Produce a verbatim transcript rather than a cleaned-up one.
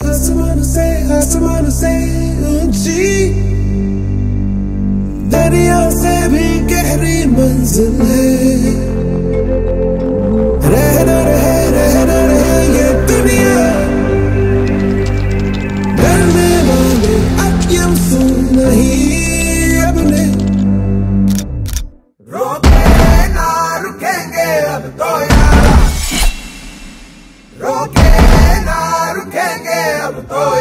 आसमान से आसमान से ऊंची, दरिया से भी गहरी मंजिल है। रहना रहे रहना रहे ये दुनिया, डरने वाले अब यूं सुन नहीं अपने। रोके ना रुकेंगे अब तो यारा, रोके ना रुकेंगे अब तो